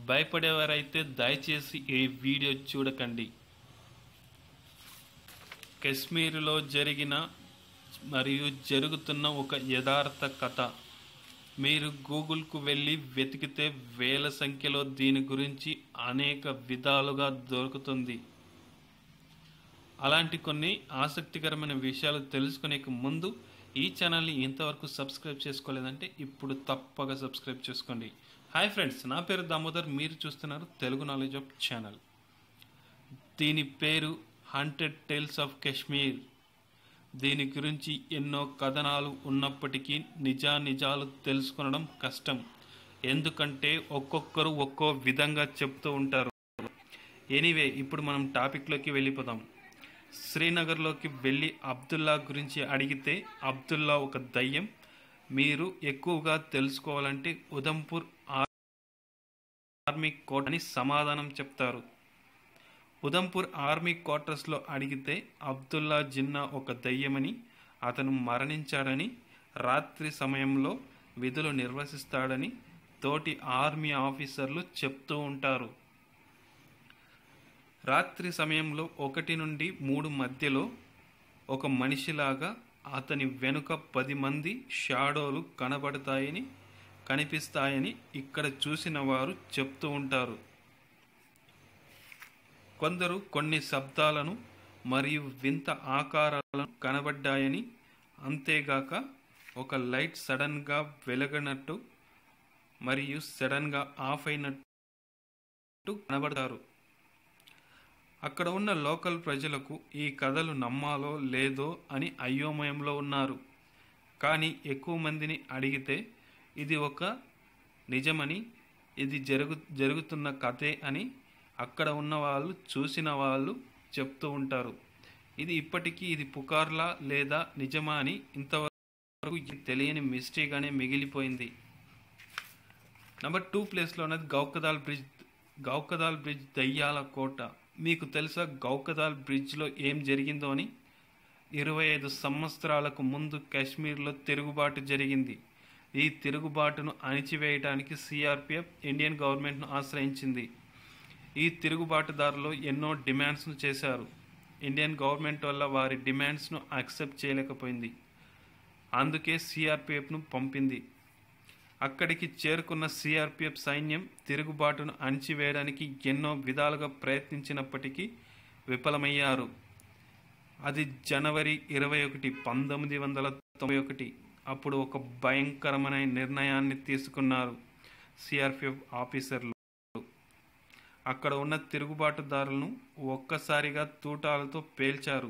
భయపడేవారైతే దయచేసి ఈ వీడియో చూడకండి. కశ్మీర్లో జరిగిన మరియు జరుగుతున్న ఒక యథార్థ కథ. మీరు గూగుల్కు వెళ్ళి వెతికితే వేల సంఖ్యలో దీని గురించి అనేక విధాలుగా దొరుకుతుంది. అలాంటి కొన్ని ఆసక్తికరమైన విషయాలు తెలుసుకునే ముందు ఈ ఛానల్ని ఇంతవరకు సబ్స్క్రైబ్ చేసుకోలేదంటే ఇప్పుడు తప్పగా సబ్స్క్రైబ్ చేసుకోండి. హాయ్ ఫ్రెండ్స్, నా పేరు దామోదర్. మీరు చూస్తున్నారు తెలుగు నాలెడ్జ్ ఆఫ్ ఛానల్. దీని పేరు హంటెడ్ టేల్స్ ఆఫ్ కాశ్మీర్. దీని గురించి ఎన్నో కథనాలు ఉన్నప్పటికీ నిజాలు తెలుసుకొనడం కష్టం. ఎందుకంటే ఒక్కొక్కరు ఒక్కో విధంగా చెప్తూ ఉంటారు. ఎనీవే, ఇప్పుడు మనం టాపిక్లోకి వెళ్ళిపోదాం. శ్రీనగర్లోకి వెళ్ళి అబ్దుల్లా గురించి అడిగితే అబ్దుల్లా ఒక దయ్యం. మీరు ఎక్కువగా తెలుసుకోవాలంటే ఉదంపూర్ ఆర్మీ కోట అని సమాధానం చెప్తారు. ఉదంపూర్ ఆర్మీ క్వార్టర్స్లో అడిగితే అబ్దుల్లా జిన్నా ఒక దయ్యమని, అతను మరణించాడని, రాత్రి సమయంలో విధులు నిర్వహిస్తాడని తోటి ఆర్మీ ఆఫీసర్లు చెప్తూ ఉంటారు. రాత్రి సమయంలో 1 నుండి 3 మధ్యలో ఒక మనిషిలాగా అతని వెనుక 10 మంది షాడోలు కనిపిస్తాయని ఇక్కడ చూసిన వారు చెప్తూ ఉంటారు. కొందరు కొన్ని శబ్దాలను మరియు వింత ఆకారాలను కనబడ్డాయని, అంతేగాక ఒక లైట్ సడన్గా వెలగనట్టు మరియు సడన్గా ఆఫ్ అయినట్టు కనబడతారు. అక్కడ ఉన్న లోకల్ ప్రజలకు ఈ కథలు నమ్మాలో లేదో అని అయోమయంలో ఉన్నారు. కానీ ఎక్కువ మందిని అడిగితే ఇది ఒక నిజమని, ఇది జరుగుతున్న కథే అని అక్కడ ఉన్న వాళ్ళు, చూసిన వాళ్ళు చెప్తూ ఉంటారు. ఇది ఇప్పటికీ ఇది పుకార్లా లేదా నిజమా అని ఇంతవరకు తెలియని మిస్టరీగానే మిగిలిపోయింది. నెంబర్ 2 ప్లేస్లో ఉన్నది గౌకదాల్ బ్రిడ్జ్ దయ్యాల కోట. మీకు తెలుసా గౌకదాల్ బ్రిడ్జ్లో ఏం జరిగిందో అని? 25 సంవత్సరాలకు ముందు కాశ్మీర్లో తిరుగుబాటు జరిగింది. ఈ తిరుగుబాటును అణిచివేయడానికి సిఆర్పిఎఫ్ ఇండియన్ గవర్నమెంట్ను ఆశ్రయించింది. ఈ తిరుగుబాటుదారులు ఎన్నో డిమాండ్స్ను చేశారు. ఇండియన్ గవర్నమెంట్ వల్ల వారి డిమాండ్స్ను యాక్సెప్ట్ చేయలేకపోయింది. అందుకే సిఆర్పిఎఫ్ను పంపింది. అక్కడికి చేరుకున్న సిఆర్పిఎఫ్ సైన్యం తిరుగుబాటును అణిచివేయడానికి ఎన్నో విధాలుగా ప్రయత్నించినప్పటికీ విఫలమయ్యారు. అది జనవరి 21, 1991. అప్పుడు ఒక భయంకరమైన నిర్ణయాన్ని తీసుకున్నారు సిఆర్పిఎఫ్ ఆఫీసర్లు. అక్కడ ఉన్న తిరుగుబాటుదారులను ఒక్కసారిగా తూటాలతో పేల్చారు.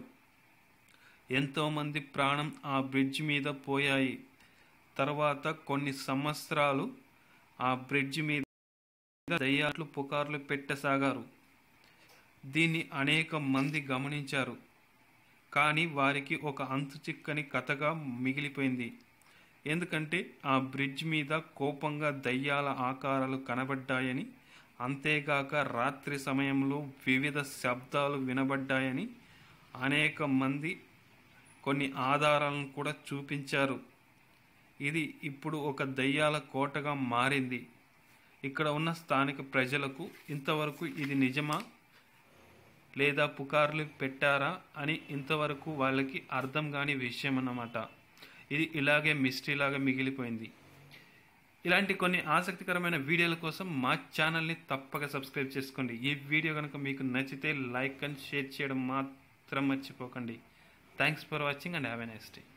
ఎంతోమంది ప్రాణం ఆ బ్రిడ్జ్ మీద పోయాయి. తర్వాత కొన్ని సంవత్సరాలు ఆ బ్రిడ్జ్ మీద దయ్యాలు పుకార్లు పెట్టసాగారు. దీన్ని అనేక మంది గమనించారు. కానీ వారికి ఒక అంతు చిక్కని కథగా మిగిలిపోయింది. ఎందుకంటే ఆ బ్రిడ్జ్ మీద కోపంగా దయ్యాల ఆకారాలు కనబడ్డాయని, అంతేగాక రాత్రి సమయంలో వివిధ శబ్దాలు వినబడ్డాయని అనేక మంది కొన్ని ఆధారాలను కూడా చూపించారు. ఇది ఇప్పుడు ఒక దయ్యాల కోటగా మారింది. ఇక్కడ ఉన్న స్థానిక ప్రజలకు ఇంతవరకు ఇది నిజమా లేదా పుకార్లు పెట్టారా అని ఇంతవరకు వాళ్ళకి అర్థం కాని విషయం అన్నమాట. ఇది ఇలాగే మిస్టరీలాగా మిగిలిపోయింది. ఇలాంటి కొన్ని ఆసక్తికరమైన వీడియోల కోసం మా ఛానల్ని తప్పక సబ్స్క్రైబ్ చేసుకోండి. ఈ వీడియో కనుక మీకు నచ్చితే లైక్ అండ్ షేర్ చేయడం మాత్రం మర్చిపోకండి. Thanks for watching and have a nice day.